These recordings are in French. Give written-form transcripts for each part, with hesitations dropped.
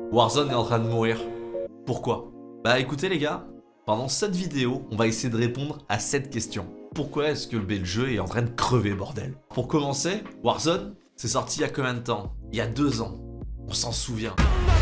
Warzone est en train de mourir. Pourquoi? Bah écoutez les gars, pendant cette vidéo, on va essayer de répondre à cette question. Pourquoi est-ce que le jeu est en train de crever, bordel? Pour commencer, Warzone, c'est sorti il y a combien de temps? Il y a 2 ans. On s'en souvient.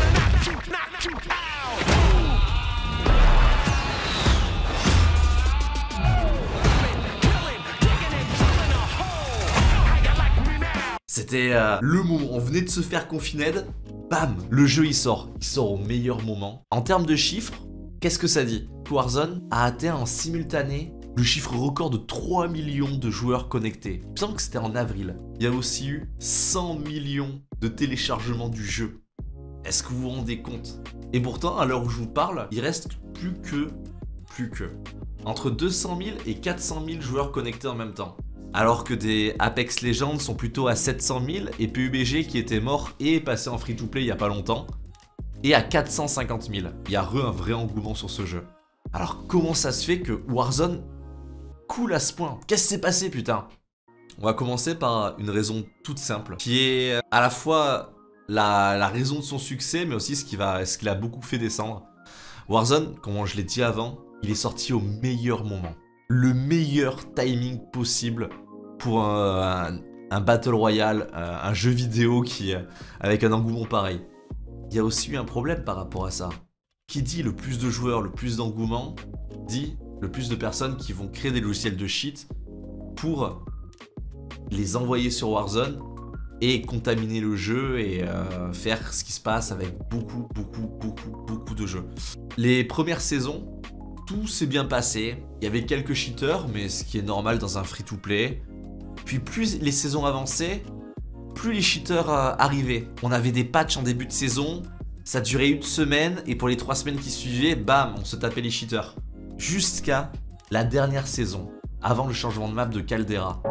C'était le moment, on venait de se faire confiner, bam, le jeu il sort au meilleur moment. En termes de chiffres, qu'est-ce que ça dit? Warzone a atteint en simultané le chiffre record de 3 millions de joueurs connectés. Il me semble que c'était en avril. Il y a aussi eu 100 millions de téléchargements du jeu. Est-ce que vous vous rendez compte? Et pourtant, à l'heure où je vous parle, il reste plus que entre 200 000 et 400 000 joueurs connectés en même temps. Alors que des Apex Legends sont plutôt à 700 000 et PUBG qui était mort et est passé en free-to-play il y a pas longtemps est à 450 000. Il y a un vrai engouement sur ce jeu. Alors comment ça se fait que Warzone coule à ce point? Qu'est-ce qui s'est passé putain? On va commencer par une raison toute simple qui est à la fois la raison de son succès mais aussi ce qui l'a beaucoup fait descendre. Warzone, comme je l'ai dit avant, il est sorti au meilleur moment. Le meilleur timing possible pour un Battle Royale, un jeu vidéo avec un engouement pareil. Il y a aussi eu un problème par rapport à ça. Qui dit le plus de joueurs, le plus d'engouement, dit le plus de personnes qui vont créer des logiciels de cheat pour les envoyer sur Warzone et contaminer le jeu et faire ce qui se passe avec beaucoup de jeux. Les premières saisons, tout s'est bien passé, il y avait quelques cheaters, mais ce qui est normal dans un free-to-play. Puis plus les saisons avançaient, plus les cheaters arrivaient. On avait des patchs en début de saison, ça durait 1 semaine, et pour les 3 semaines qui suivaient, bam, on se tapait les cheaters. Jusqu'à la dernière saison, avant le changement de map de Caldera.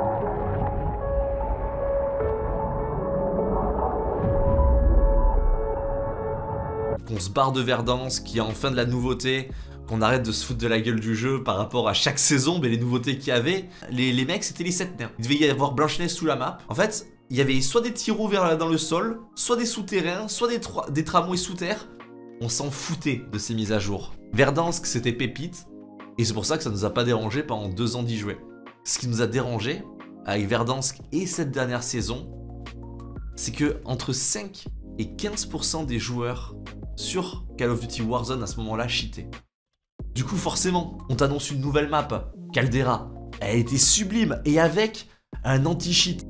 Qu'on se barre de Verdansk, qui est enfin de la nouveauté, qu'on arrête de se foutre de la gueule du jeu par rapport à chaque saison, mais les nouveautés qu'il y avait, les mecs c'était les 7 nains. Il devait y avoir Blanche-Neige sous la map. En fait, il y avait soit des tirs dans le sol, soit des souterrains, soit des tramways sous terre. On s'en foutait de ces mises à jour. Verdansk c'était pépite, et c'est pour ça que ça nous a pas dérangé pendant 2 ans d'y jouer. Ce qui nous a dérangé avec Verdansk et cette dernière saison, c'est que entre 5 et 15% des joueurs sur Call of Duty Warzone à ce moment-là cheataient. Du coup, forcément, on t'annonce une nouvelle map, Caldera. Elle était sublime et avec un anti-cheat.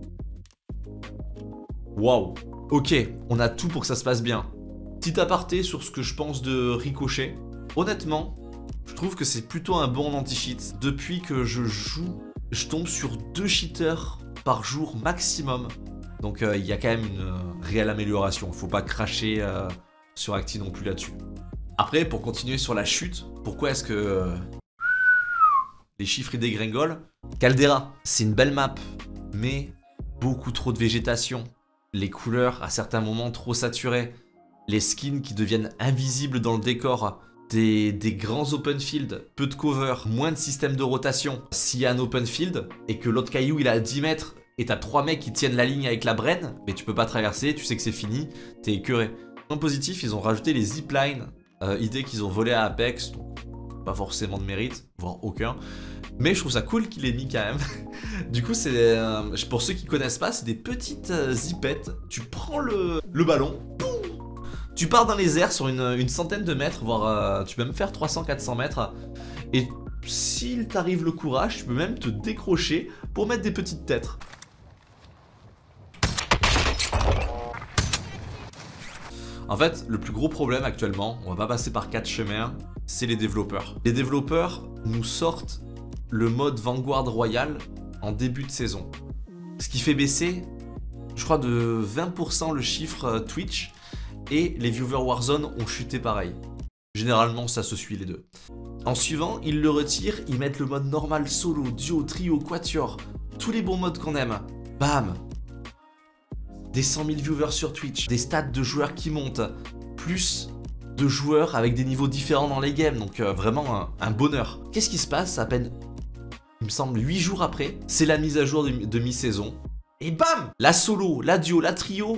Waouh. Ok, on a tout pour que ça se passe bien. Petit aparté sur ce que je pense de Ricochet. Honnêtement, je trouve que c'est plutôt un bon anti-cheat. Depuis que je joue, je tombe sur 2 cheaters par jour maximum. Donc il y a quand même une réelle amélioration. Faut pas cracher sur Acti non plus là-dessus. Après, pour continuer sur la chute, pourquoi est-ce que les chiffres ils dégringolent? Caldera, c'est une belle map, mais beaucoup trop de végétation. Les couleurs, à certains moments, trop saturées. Les skins qui deviennent invisibles dans le décor. Des grands open field, peu de cover, moins de système de rotation. S'il y a un open field et que l'autre caillou il est à 10 mètres et t'as 3 mecs qui tiennent la ligne avec la braine, mais tu peux pas traverser, tu sais que c'est fini, t'es écœuré. En positif, ils ont rajouté les ziplines. Idée qu'ils ont volé à Apex, donc pas forcément de mérite, voire aucun. Mais je trouve ça cool qu'il ait mis quand même. Du coup, c'est pour ceux qui connaissent pas, c'est des petites zipettes. Tu prends le ballon, poum, tu pars dans les airs sur une centaine de mètres, voire tu peux même faire 300-400 mètres. Et s'il t'arrive le courage, tu peux même te décrocher pour mettre des petites têtes. En fait, le plus gros problème actuellement, on va pas passer par 4 chemins, c'est les développeurs. Les développeurs nous sortent le mode Vanguard Royal en début de saison. Ce qui fait baisser, je crois, de 20% le chiffre Twitch, et les viewers Warzone ont chuté pareil. Généralement, ça se suit les deux. En suivant, ils le retirent, ils mettent le mode normal, solo, duo, trio, quatuor, tous les bons modes qu'on aime. Bam! Des 100 000 viewers sur Twitch, des stats de joueurs qui montent, plus de joueurs avec des niveaux différents dans les games, donc vraiment un bonheur. Qu'est-ce qui se passe à peine, il me semble, 8 jours après, c'est la mise à jour de mi-saison, et bam, la solo, la duo, la trio,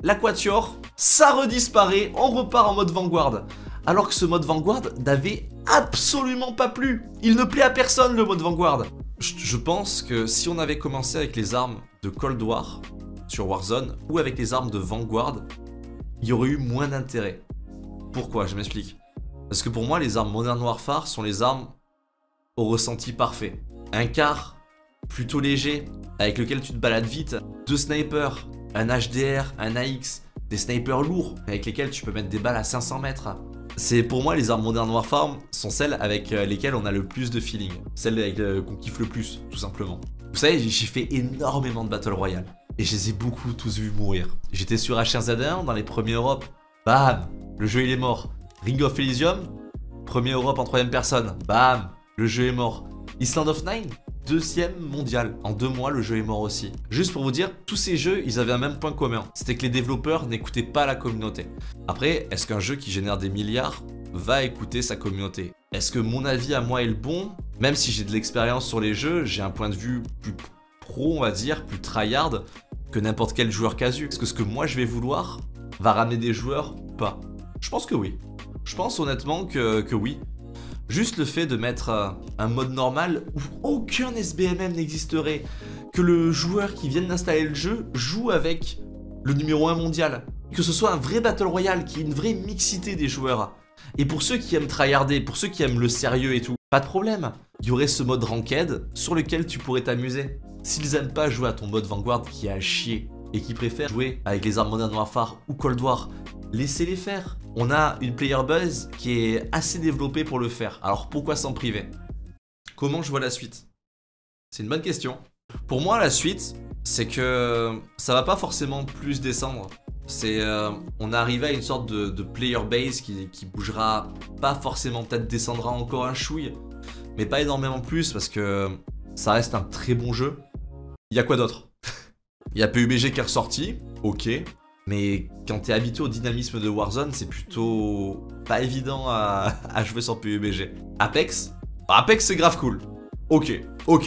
l'Aquatior, ça redisparaît, on repart en mode Vanguard. Alors que ce mode Vanguard n'avait absolument pas plu. Il ne plaît à personne le mode Vanguard. Je pense que si on avait commencé avec les armes de Cold War sur Warzone ou avec les armes de Vanguard, il y aurait eu moins d'intérêt. Pourquoi? Je m'explique. Parce que pour moi, les armes Modern Warfare sont les armes au ressenti parfait. Un car plutôt léger, avec lequel tu te balades vite, 2 snipers, un HDR, un AX, des snipers lourds, avec lesquels tu peux mettre des balles à 500 mètres. C'est pour moi, les armes Modern Warfare sont celles avec lesquelles on a le plus de feeling. Celles qu'on kiffe le plus, tout simplement. Vous savez, j'ai fait énormément de Battle Royale. Et je les ai beaucoup tous vus mourir. J'étais sur H1Z1 dans les premiers Europe. Bam, le jeu il est mort. Ring of Elysium, premier Europe en 3ème personne. Bam, le jeu est mort. Island of Nine, 2ème mondial. En 2 mois, le jeu est mort aussi. Juste pour vous dire, tous ces jeux, ils avaient un même point commun. C'était que les développeurs n'écoutaient pas la communauté. Après, est-ce qu'un jeu qui génère des milliards va écouter sa communauté? Est-ce que mon avis à moi est le bon? Même si j'ai de l'expérience sur les jeux, j'ai un point de vue plus pro, on va dire, plus tryhard que n'importe quel joueur casu. Est-ce que ce que moi je vais vouloir va ramener des joueurs ou pas? Je pense que oui. Je pense honnêtement que oui. Juste le fait de mettre un mode normal où aucun SBMM n'existerait, que le joueur qui vient d'installer le jeu joue avec le numéro 1 mondial, que ce soit un vrai Battle Royale, qui ait une vraie mixité des joueurs. Et pour ceux qui aiment tryharder, pour ceux qui aiment le sérieux et tout, pas de problème. Il y aurait ce mode Ranked sur lequel tu pourrais t'amuser. S'ils aiment pas jouer à ton mode Vanguard qui est à chier et qui préfèrent jouer avec les armes Modern Warfare ou Cold War, laissez-les faire. On a une player base qui est assez développée pour le faire. Alors pourquoi s'en priver? Comment je vois la suite? C'est une bonne question. Pour moi, la suite, c'est que ça va pas forcément plus descendre. On est arrivé à une sorte de player base qui bougera pas forcément, peut-être descendra encore un chouille, mais pas énormément plus parce que ça reste un très bon jeu. Il y a quoi d'autre? Il y a PUBG qui est ressorti, ok. Mais quand t'es habitué au dynamisme de Warzone, c'est plutôt pas évident à jouer sur PUBG. Apex? Apex c'est grave cool. Ok.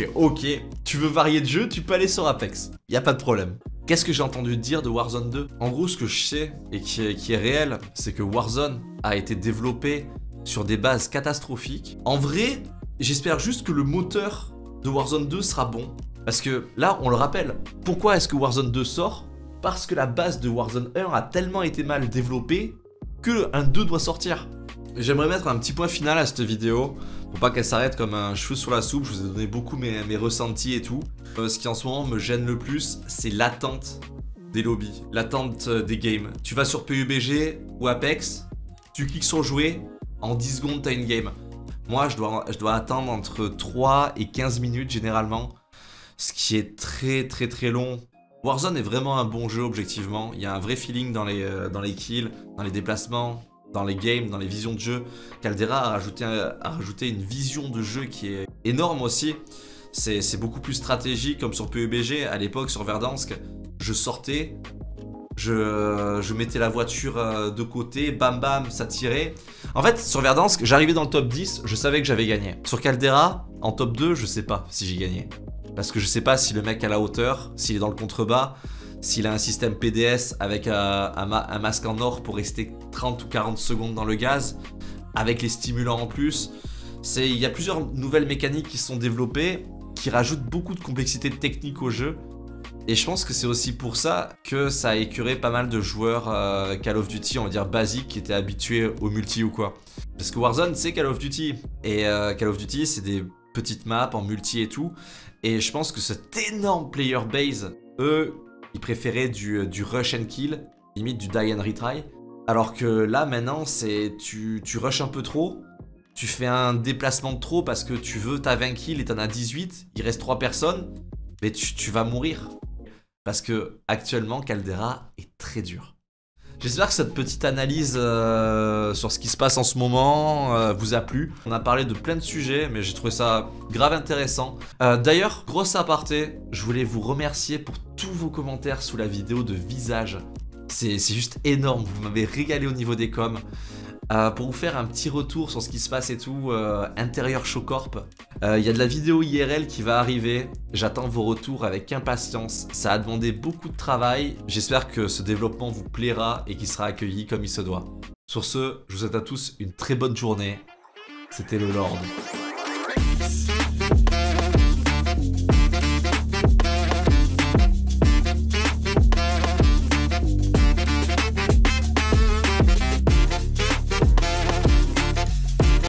Tu veux varier de jeu, tu peux aller sur Apex. Y a pas de problème. Qu'est-ce que j'ai entendu dire de Warzone 2? En gros, ce que je sais et qui est réel, c'est que Warzone a été développé sur des bases catastrophiques. En vrai, j'espère juste que le moteur de Warzone 2 sera bon. Parce que là, on le rappelle, pourquoi est-ce que Warzone 2 sort? Parce que la base de Warzone 1 a tellement été mal développée que un 2 doit sortir. J'aimerais mettre un petit point final à cette vidéo pour pas qu'elle s'arrête comme un cheveu sur la soupe. Je vous ai donné beaucoup mes ressentis et tout. Ce qui en ce moment me gêne le plus, c'est l'attente des lobbies, l'attente des games. Tu vas sur PUBG ou Apex, tu cliques sur jouer, en 10 secondes t'as une game. Moi je dois attendre entre 3 et 15 minutes généralement, ce qui est très long. Warzone est vraiment un bon jeu objectivement, il y a un vrai feeling dans les kills, dans les déplacements, dans les games, dans les visions de jeu. Caldera a rajouté une vision de jeu qui est énorme aussi. C'est beaucoup plus stratégique comme sur PUBG. À l'époque sur Verdansk, je sortais, je mettais la voiture de côté, bam bam, ça tirait. En fait sur Verdansk, j'arrivais dans le top 10, je savais que j'avais gagné. Sur Caldera, en top 2, je sais pas si j'ai gagné. Parce que je sais pas si le mec a la hauteur, s'il est dans le contrebas, s'il a un système PDS avec un masque en or pour rester 30 ou 40 secondes dans le gaz, avec les stimulants en plus. Il y a plusieurs nouvelles mécaniques qui sont développées, qui rajoutent beaucoup de complexité technique au jeu. Et je pense que c'est aussi pour ça que ça a écœuré pas mal de joueurs Call of Duty, on va dire basiques, qui étaient habitués au multi ou quoi. Parce que Warzone, c'est Call of Duty. Et Call of Duty, c'est des petites maps en multi et tout. Et je pense que cet énorme player base, eux, ils préféraient du rush and kill, limite du die and retry. Alors que là, maintenant, c'est tu rushes un peu trop, tu fais un déplacement de trop parce que tu veux ta 20 kills et t'en as 18, il reste 3 personnes, mais tu vas mourir. Parce que actuellement, Caldera est très dur. J'espère que cette petite analyse sur ce qui se passe en ce moment vous a plu. On a parlé de plein de sujets, mais j'ai trouvé ça grave intéressant. D'ailleurs, grosse aparté, je voulais vous remercier pour tous vos commentaires sous la vidéo de visage. C'est juste énorme, vous m'avez régalé au niveau des coms. Pour vous faire un petit retour sur ce qui se passe et tout, intérieur Showcorp, il y a de la vidéo IRL qui va arriver. J'attends vos retours avec impatience. Ça a demandé beaucoup de travail. J'espère que ce développement vous plaira et qu'il sera accueilli comme il se doit. Sur ce, je vous souhaite à tous une très bonne journée. C'était le Lord.